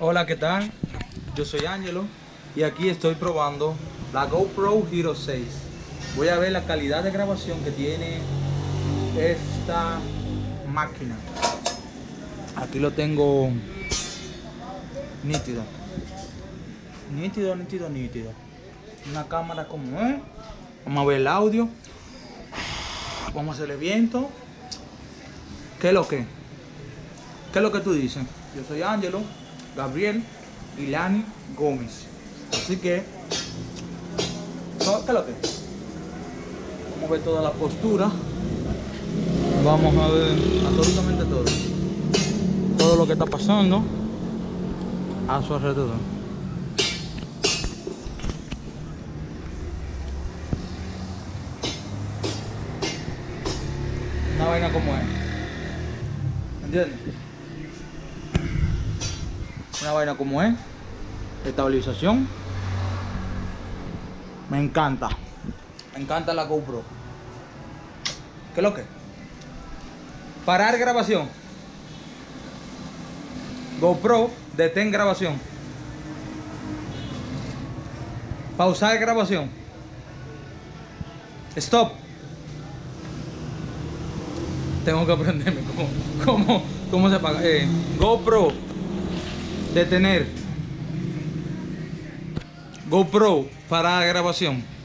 Hola, ¿qué tal? Yo soy Angelo y aquí estoy probando la GoPro Hero 6. Voy a ver la calidad de grabación que tiene esta máquina. Aquí lo tengo nítido. Nítido, nítido, nítido. Una cámara como es. Vamos a ver el audio. Vamos a hacerle viento. ¿Qué es lo que? ¿Qué es lo que tú dices? Yo soy Angelo, Gabriel y Lani Gómez. Así que, ¿qué es lo que? Vamos a ver toda la postura. Vamos a ver absolutamente todo. Todo lo que está pasando a su alrededor. Una vaina como es. ¿Entiendes? Una vaina como es. Estabilización. Me encanta. Me encanta la GoPro. ¿Qué es lo que? Parar grabación. GoPro, detén grabación. Pausar grabación. Stop. Tengo que aprenderme cómo se apaga. GoPro, detener. GoPro, parar grabación.